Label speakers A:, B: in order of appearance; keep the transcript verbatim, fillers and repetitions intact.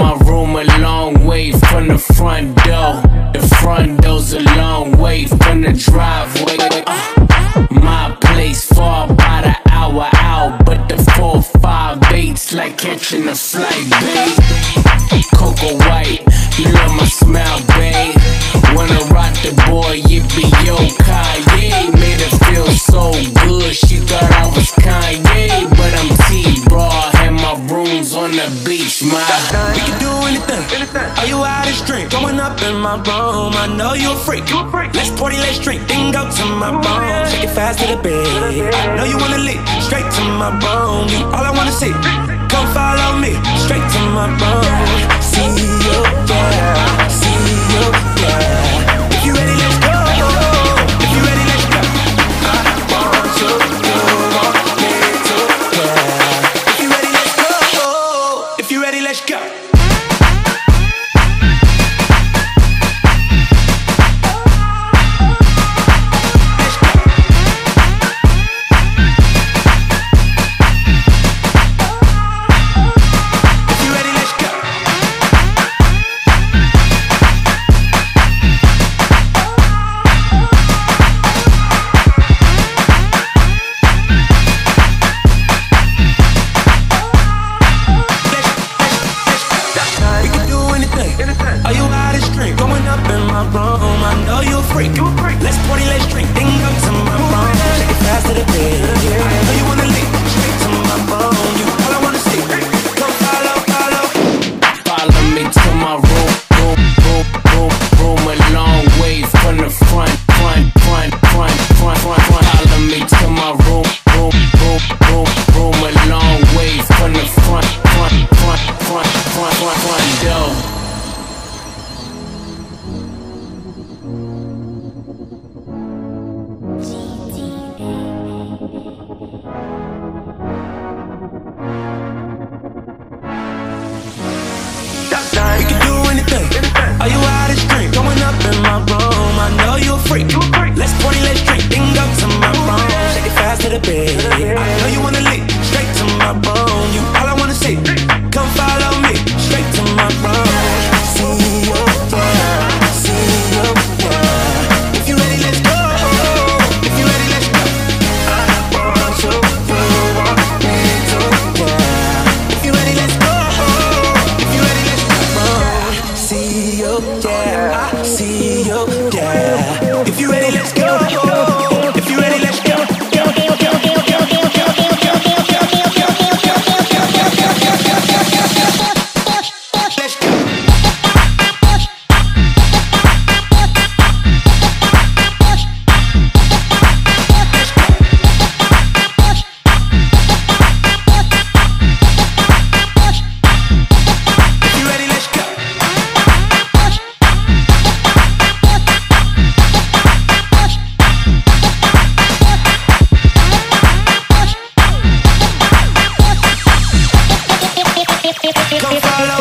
A: my room a long way from the front door. The front door's a long way from the driveway. Uh, my place far by the hour out, but the four five eight's like catching a flight, babe. Cocoa white, you love my smile, babe. Wanna rock the boy, yippee yo, Kanye. Made her feel so good, she thought I was Kanye, but I'm T-Raw, and my room's on the beach, my.
B: We can do anything. Are you out of drink? Going up in my room, I know you a freak. Let's party, let's drink, then go to my room. Shake it fast to the bed. I know you wanna leave, straight to my room. You all I wanna see. Come follow me, straight to my room. See you, yeah, see you, yeah. If you ready, let's go. If you ready, let's go. I want you, you want me to, yeah. If you ready, let's go. If you ready, let's go. Come follow